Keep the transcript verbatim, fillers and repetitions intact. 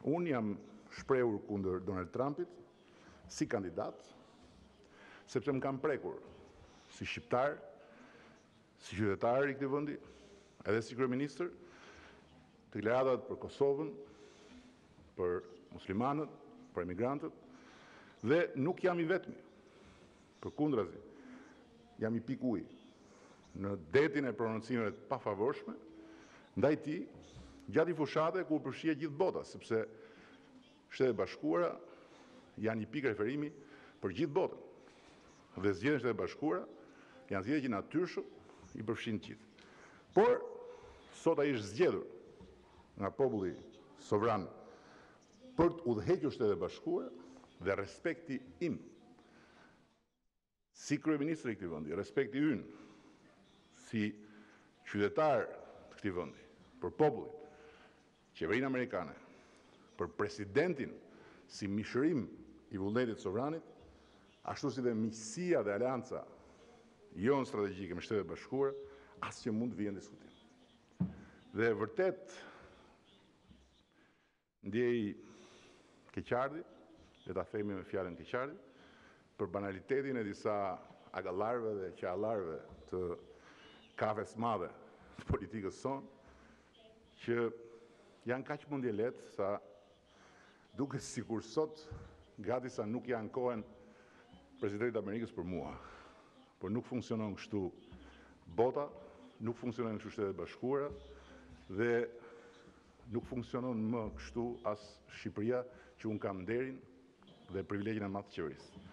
unë jam shprehur kundër Donald Trumpit si kandidat, sepse më kam prekur si shqiptar, si qytetar i këtij vendi, edhe si kryeministër, deklaratat për Kosovën, për muslimanët, për emigrantët, dhe nuk jam i vetmi. Përkundrazi, jam i pikë ujë në detin e prononcimeve të pafavorshme ndaj tij gjatë fushate ku përfshihet gjithë bota, sepse Shtetet e Bashkuara janë një pikë referimi për gjithë botën. Dhe zgjedhjet e Shtetet e Bashkuara janë zgjedhje që natyrshëm i përfshin të gjithë. Por sot ai është zgjedhur nga populli sovran për të udhëhequr Shtetet e Bashkuara dhe respekti im si kryeministri i këtij vendi, respekti ynë si qytetar të këtij vendi për popullin, qeverinë amerikane, për presidentin si mishërim i vullnetit sovranit, ashtu si dhe miqësia dhe alianca jonë strategjike me Shtetet e Bashkuara, asgjë mund të vijë në diskutim. Dhe vërtet ndjej keqardhje, le ta themi me fjalën keqardhje, për banalitetin e disa agallarëve dhe qehallarëve të kafes madhe të politikës sonë, që janë kaq mendje lehtë sa duket sikur sot gati sa nuk ja ankohen presidentit të Amerikës për mua. Por nuk funksionon kështu bota, nuk funksionon kështu Shtetet e Bashkuara dhe nuk funksionon më kështu as Shqipëria që unë kam nderin dhe privilegjin e madh të qeverisë.